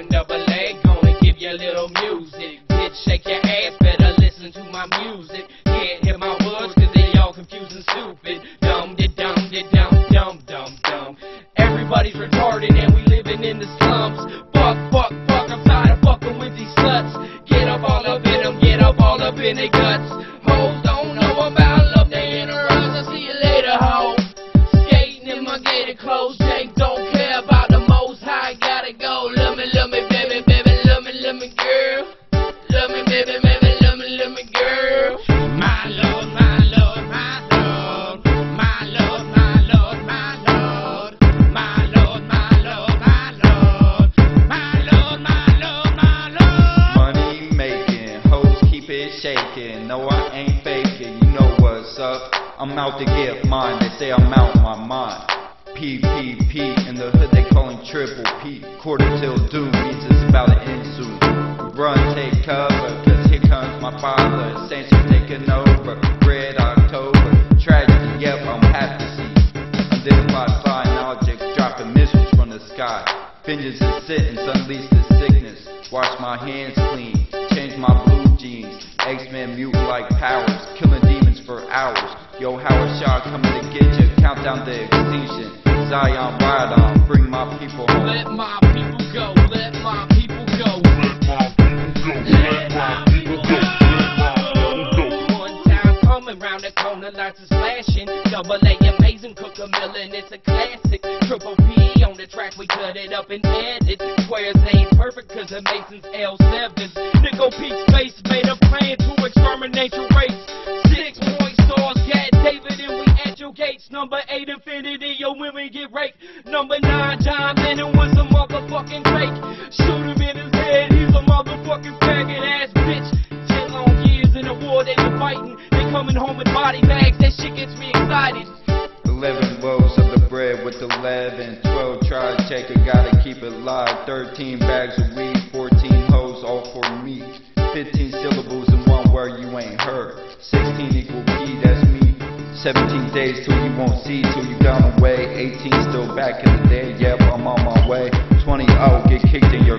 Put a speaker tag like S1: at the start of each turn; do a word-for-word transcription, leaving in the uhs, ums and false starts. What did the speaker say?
S1: and double A, gonna give you a little music. Bitch, shake your ass, better listen to my music. Can't hear my words cause they all confused and stupid. Dumb, de dumb, de dumb, dumb, dumb, dumb. Everybody's retarded and we living in the slums. Fuck, fuck, fuck, I'm tired of fucking with these sluts. Get up all up in them, get up all up in their guts. Hoes don't know about love, they in a rush. I'll see you later, ho. Skating in my gated clothes, Jake don't care about the most high. Gotta go, love me, love me, baby, baby, love me, love me, girl. Love me, baby, baby, love me, love me, girl. My Lord, my Lord, my Lord. My Lord, my Lord, my Lord. My Lord, my Lord, my Lord. My Lord, my Lord, my Lord.
S2: Money making, hoes keep it shaking. No, I ain't faking, you know what's up. I'm out to get mine, they say I'm out my mind. P P P, in the hood they calling triple P. Quarter till doom means it's about to end soon. Run, take cover, cause here comes my father. Saints are taking over, Red October. Tragedy, yep, I'm happy to see. Unidentified flying objects dropping missiles from the sky. Vengeance is sentence, unleash the sickness. Wash my hands clean, change my blue jeans. X-Men mutant like powers, killing demons for hours. Yo, Howard Shaw coming to get you, count down the extinction. Zion, ride on, bring my people home.
S1: Let my people go, let my people go. Let my people go, let my people go. One time coming round the corner, lights is flashing. Double A amazing, cook a million, it's a classic. Triple P on the track, we cut it up and added. Squares ain't perfect cause the Mason's L sevens. Nickel Pete's face made a plan to exterminate your race. Six point stars, Cat David, and we at your gates. Number eight, Infinity, your women get raped. Number nine, John Lennon was a motherfucking fake. Shoot him in his head, he's a motherfucking faggot ass bitch. Ten long years in the war they were fighting. They coming home with body bags, that shit gets me excited.
S2: Eleven loaves of the bread with eleven. Twelve tries taker, gotta keep it live. Thirteen bags of weed, fourteen hoes, all for me. Fifteen syllables in one word you ain't heard. Sixteen equal P, that's me. Seventeen days till you won't see, till you gone away. Eighteen still back in the day, yep, I'm on my way. Twenty, I'll get kicked in your